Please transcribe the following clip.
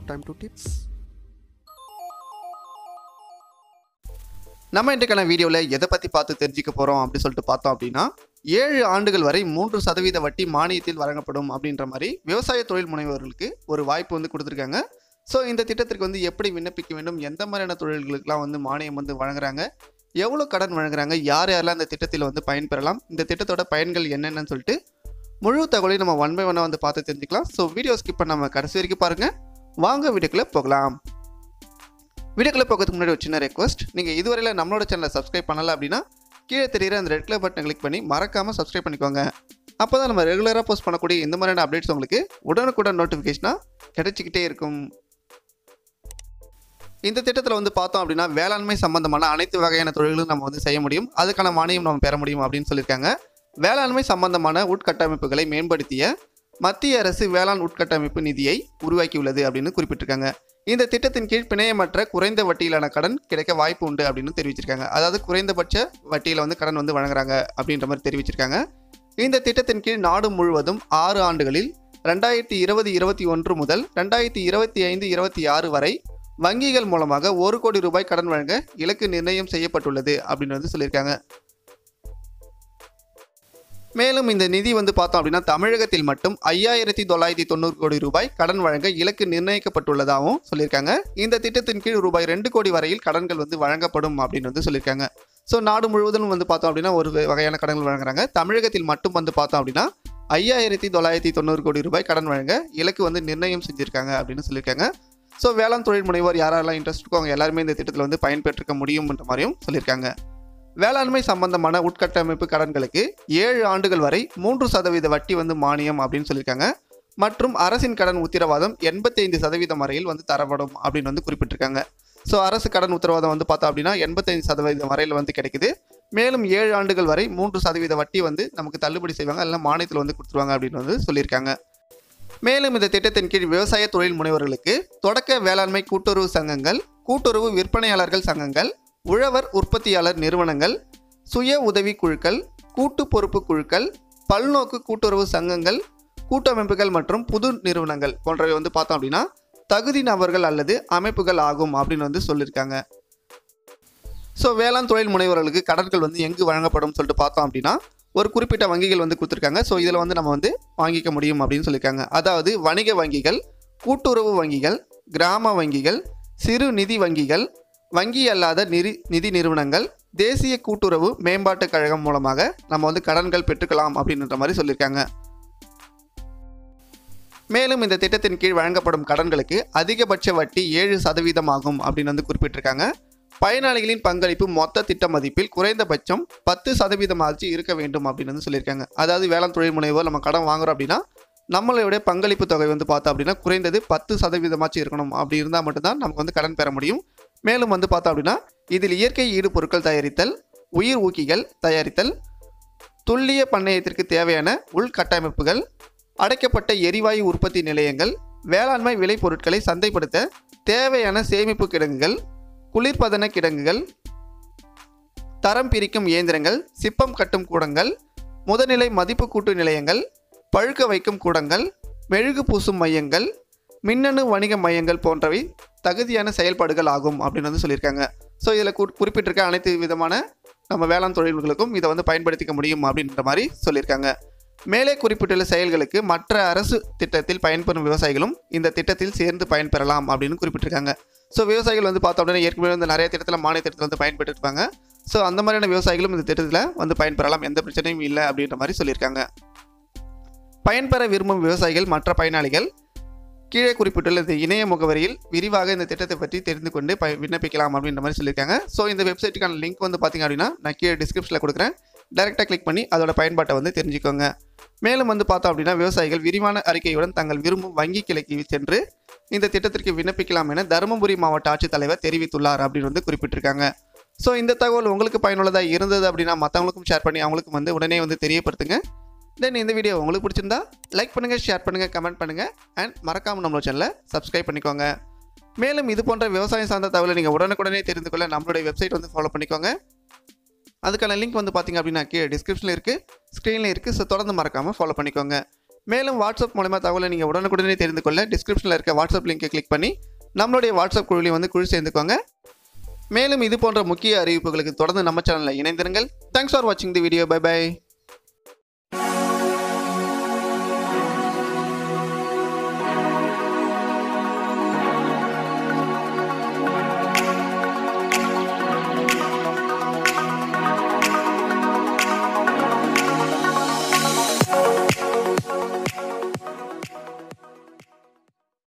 time to tips. நம்ம இன்றைக்கான வீடியோவில் எதை பற்றி பார்த்து தெரிஞ்சுக்க போகிறோம் அப்படின்னு சொல்லிட்டு பார்த்தோம் அப்படின்னா 7 ஆண்டுகள் வரை 3% வட்டி மானியத்தில் வழங்கப்படும் அப்படின்ற மாதிரி விவசாய தொழில் முனைவோர்களுக்கு ஒரு வாய்ப்பு வந்து கொடுத்துருக்காங்க. ஸோ இந்த திட்டத்திற்கு வந்து எப்படி விண்ணப்பிக்க வேண்டும், எந்த மாதிரியான தொழில்களுக்கெல்லாம் வந்து மானியம் வந்து வழங்குறாங்க, எவ்வளோ கடன் வழங்குறாங்க, யார் யாரெல்லாம் இந்த திட்டத்தில் வந்து பயன்பெறலாம், இந்த திட்டத்தோட பயன்கள் என்னென்னு சொல்லிட்டு முழு தகவலையும் நம்ம ஒன் பை ஒன்னாக வந்து பார்த்து தெரிஞ்சுக்கலாம். ஸோ வீடியோ ஸ்கிப் பண்ணாமல் கடைசி வரைக்கும் பாருங்கள். வாங்க வீடியோக்குள்ளே போகலாம். வீடியோக்குள்ளே போகிறதுக்கு முன்னாடி ஒரு சின்ன ரெக்வஸ்ட், நீங்கள் இதுவரையில் நம்மளோட சேனலை சப்ஸ்கிரைப் பண்ணலை அப்படின்னா கீழே தெரியுற அந்த ரெட் கலர் பட்டனை கிளிக் பண்ணி மறக்காமல் சப்ஸ்கிரைப் பண்ணிக்கோங்க. அப்போ தான் நம்ம ரெகுலராக போஸ்ட் பண்ணக்கூடிய இந்த மாதிரியான அப்டேட்ஸ் உங்களுக்கு உடனுக்குடன் நோட்டிஃபிகேஷனாக கிடைச்சிக்கிட்டே இருக்கும். இந்த திட்டத்தில் வந்து பார்த்தோம் அப்படின்னா வேளாண்மை சம்பந்தமான அனைத்து வகையான தொழில்களும் நம்ம வந்து செய்ய முடியும், அதுக்கான மானியம் நம்ம பெற முடியும் அப்படின்னு சொல்லியிருக்காங்க. வேளாண்மை சம்பந்தமான உட்கட்டமைப்புகளை மேம்படுத்திய மத்திய அரசு வேளாண் உட்கட்டமைப்பு நிதியை உருவாக்கியுள்ளது அப்படின்னு குறிப்பிட்டிருக்காங்க. இந்த திட்டத்தின் கீழ் பிணையமற்ற குறைந்த வட்டியிலான கடன் கிடைக்க வாய்ப்பு உண்டு அப்படின்னு தெரிவிச்சிருக்காங்க. அதாவது குறைந்தபட்ச வட்டியில் வந்து கடன் வந்து வழங்குறாங்க அப்படின்ற மாதிரி தெரிவிச்சிருக்காங்க. இந்த திட்டத்தின் கீழ் நாடு முழுவதும் 6 ஆண்டுகளில் 2020-21 முதல் 2025-26 வரை வங்கிகள் மூலமாக 1 கோடி ரூபாய் கடன் வழங்க இலக்கு நிர்ணயம் செய்யப்பட்டுள்ளது அப்படின்னு வந்து சொல்லியிருக்காங்க. மேலும் இந்த நிதி வந்து பார்த்தோம் அப்படின்னா தமிழகத்தில் மட்டும் 5990 கோடி ரூபாய் கடன் வழங்க இலக்கு நிர்ணயிக்கப்பட்டுள்ளதாகவும் சொல்லியிருக்காங்க. இந்த திட்டத்தின் கீழ் ரூபாய் 2 கோடி வரையில் கடன்கள் வந்து வழங்கப்படும் அப்படின்னு வந்து சொல்லியிருக்காங்க. ஸோ நாடு முழுவதும் வந்து பார்த்தோம் அப்படின்னா ஒரு வகையான கடன்கள் வழங்குறாங்க. தமிழகத்தில் மட்டும் வந்து பார்த்தோம் அப்படின்னா 5990 கோடி ரூபாய் கடன் வழங்க இலக்கு வந்து நிர்ணயம் செஞ்சுருக்காங்க அப்படின்னு சொல்லியிருக்காங்க. ஸோ வேளாண் தொழில் முனைவோர் யாரெல்லாம் இன்ட்ரெஸ்ட் இருக்கோ அவங்க எல்லாருமே இந்த திட்டத்தில் வந்து பயன்பெற்றுக்க முடியும்ன்ற மாதிரியும் சொல்லியிருக்காங்க. வேளாண்மை சம்பந்தமான உட்கட்டமைப்பு கடன்களுக்கு 7 ஆண்டுகள் வரை 3% வட்டி வந்து மானியம் அப்படின்னு சொல்லியிருக்காங்க. மற்றும் அரசின் கடன் உத்தரவாதம் 85% வரையில் வந்து தரப்படும் அப்படின்னு வந்து குறிப்பிட்டிருக்காங்க. ஸோ அரசு கடன் உத்தரவாதம் வந்து பார்த்தோம் அப்படின்னா 85% வரையில் வந்து கிடைக்குது. மேலும் 7 ஆண்டுகள் வரை 3% வட்டி வந்து நமக்கு தள்ளுபடி செய்வாங்க, எல்லாம் மானியத்தில் வந்து கொடுத்துருவாங்க அப்படின்னு வந்து சொல்லியிருக்காங்க. மேலும் இந்த திட்டத்தின் கீழ் விவசாய தொழில் முனைவர்களுக்கு தொடக்க வேளாண்மை கூட்டுறவு சங்கங்கள், கூட்டுறவு விற்பனையாளர்கள் சங்கங்கள், உழவர் உற்பத்தியாளர் நிறுவனங்கள், சுய உதவி குழுக்கள், கூட்டு பொறுப்பு குழுக்கள், பல்நோக்கு கூட்டுறவு சங்கங்கள், கூட்டமைப்புகள் மற்றும் புது நிறுவனங்கள் போன்றவை வந்து பார்த்தோம் அப்படின்னா தகுதி நபர்கள் அல்லது அமைப்புகள் ஆகும் அப்படின்னு வந்து சொல்லியிருக்காங்க. ஸோ வேளாண் தொழில் முனைவர்களுக்கு கடன்கள் வந்து எங்கு வழங்கப்படும் சொல்லிட்டு பார்த்தோம் அப்படின்னா ஒரு குறிப்பிட்ட வங்கிகள் வந்து கொடுத்துருக்காங்க. ஸோ இதில் வந்து நம்ம வந்து வாங்கிக்க முடியும் அப்படின்னு சொல்லியிருக்காங்க. அதாவது வணிக வங்கிகள், கூட்டுறவு வங்கிகள், கிராம வங்கிகள், சிறு நிதி வங்கிகள், வங்கி அல்லாத நிதி நிறுவனங்கள், தேசிய கூட்டுறவு மேம்பாட்டுக் கழகம் மூலமாக நம்ம வந்து கடன்கள் பெற்றுக்கலாம் அப்படின்ற மாதிரி சொல்லியிருக்காங்க. மேலும் இந்த திட்டத்தின் கீழ் வழங்கப்படும் கடன்களுக்கு அதிகபட்ச வட்டி 7% ஆகும் அப்படின்னு வந்து குறிப்பிட்டிருக்காங்க. பயனாளிகளின் பங்களிப்பு மொத்த திட்ட மதிப்பில் குறைந்தபட்சம் 10% இருக்க வேண்டும் அப்படின்னு வந்து சொல்லியிருக்காங்க. அதாவது வேளாண் தொழில் முனைவோர் நம்ம கடன் வாங்குறோம் அப்படின்னா நம்மளுடைய பங்களிப்பு தொகை வந்து பார்த்தோம் அப்படின்னா குறைந்தது 10% இருக்கணும். அப்படி இருந்தால் மட்டும்தான் நமக்கு வந்து கடன் பெற முடியும். மேலும் வந்து பார்த்தோம் அப்படின்னா இதில் இயற்கை ஈடு பொருட்கள் தயாரித்தல், உயிர் ஊக்கிகள் தயாரித்தல், துல்லிய பண்ணையத்திற்கு தேவையான உள்கட்டமைப்புகள், அடைக்கப்பட்ட எரிவாயு உற்பத்தி நிலையங்கள், வேளாண்மை விளை பொருட்களை சந்தைப்படுத்த தேவையான சேமிப்பு கிடங்குகள், குளிர்பதன கிடங்குகள், தரம் பிரிக்கும் இயந்திரங்கள், சிப்பம் கட்டும் கூடங்கள், முதநிலை மதிப்பு கூட்டு நிலையங்கள், பழுக்க வைக்கும் கூடங்கள், மெழுகு பூசும் மையங்கள், மின்னணு வணிக மையங்கள் போன்றவை தகுதியான செயல்பாடுகள் ஆகும் அப்படின்னு வந்து சொல்லியிருக்காங்க. ஸோ இதில் குறிப்பிட்டிருக்க அனைத்து விதமான நம்ம வேளாண் தொழில்களுக்கும் இதை வந்து பயன்படுத்திக்க முடியும் அப்படின்ற மாதிரி சொல்லியிருக்காங்க. மேலே குறிப்பிட்டுள்ள செயல்களுக்கு மற்ற அரசு திட்டத்தில் பயன்பெறும் விவசாயிகளும் இந்த திட்டத்தில் சேர்ந்து பயன்பெறலாம் அப்படின்னு குறிப்பிட்டிருக்காங்க. ஸோ விவசாயிகள் வந்து பார்த்தோம் அப்படின்னா ஏற்கனவே வந்து நிறைய திட்டத்தில் மானிய திட்டத்தில் வந்து பயன்பெற்றிருப்பாங்க. ஸோ அந்த மாதிரியான விவசாயிகளும் இந்த திட்டத்தில் வந்து பயன்பெறலாம், எந்த பிரச்சனையும் இல்லை அப்படின்ற மாதிரி சொல்லியிருக்காங்க. பயன்பெற விரும்பும் விவசாயிகள் மற்ற பயனாளிகள் கீழே குறிப்பிட்டுள்ள இந்த இணைய முகவரியில் விரிவாக இந்த திட்டத்தை பற்றி தெரிந்து கொண்டு விண்ணப்பிக்கலாம் அப்படின்ற மாதிரி சொல்லியிருக்காங்க. ஸோ இந்த வெப்சைட்டுக்கான லிங்க் வந்து பார்த்திங்க அப்படின்னா நான் கீழே டிஸ்கிரிப்ஷனில் கொடுக்குறேன், டைரெக்டாக கிளிக் பண்ணி அதோட பயன்பாட்டை வந்து தெரிஞ்சுக்கோங்க. மேலும் வந்து பார்த்தோம் அப்படின்னா விவசாயிகள் விரிவான அறிக்கையுடன் தங்கள் விரும்பும் வங்கி கிளைக்கு சென்று இந்த திட்டத்திற்கு விண்ணப்பிக்கலாம் என தருமபுரி மாவட்ட ஆட்சித்தலைவர் தெரிவித்துள்ளார் அப்படின்னு வந்து குறிப்பிட்டிருக்காங்க. ஸோ இந்த தகவல் உங்களுக்கு பயனுள்ளதாக இருந்தது அப்படின்னா மற்றவங்களுக்கும் ஷேர் பண்ணி அவங்களுக்கும் வந்து உடனே வந்து தெரியப்படுத்துங்க. தென் இந்த வீடியோ உங்களுக்கு பிடிச்சிருந்தா லைக் பண்ணுங்கள், ஷேர் பண்ணுங்கள், கமெண்ட் பண்ணுங்கள் அண்ட் மறக்காமல் நம்மளோட சேனலை சப்ஸ்கிரைப் பண்ணிக்கோங்க. மேலும் இது போன்ற விவசாயம் சார்ந்த தகவலை நீங்கள் உடனுக்குடனே தெரிந்து கொள்ள நம்மளுடைய வெப்சைட் வந்து ஃபாலோ பண்ணிக்கோங்க. அதுக்கான லிங்க் வந்து பார்த்திங்க அப்படின்னா கீழே டிஸ்கிரிப்ஷனில் இருக்குது, ஸ்க்ரீனில் இருக்குது. ஸோ தொடர்ந்து மறக்காமல் ஃபாலோ பண்ணிக்கோங்க. மேலும் வாட்ஸ்அப் மூலமா தகவலை நீங்கள் உடனுக்குடனே தெரிந்து கொள்ள டிஸ்கிரிப்ஷனில் இருக்க வாட்ஸ்அப் லிங்கை கிளிக் பண்ணி நம்மளுடைய வாட்ஸ்அப் குழுவில் வந்து குழு சேர்ந்துக்கோங்க. மேலும் இது போன்ற முக்கிய அறிவிப்புகளுக்கு தொடர்ந்து நம்ம சேனலில் இணைந்திருங்கள். தேங்க்ஸ் ஃபார் வாட்சிங் தி வீடியோ. By by.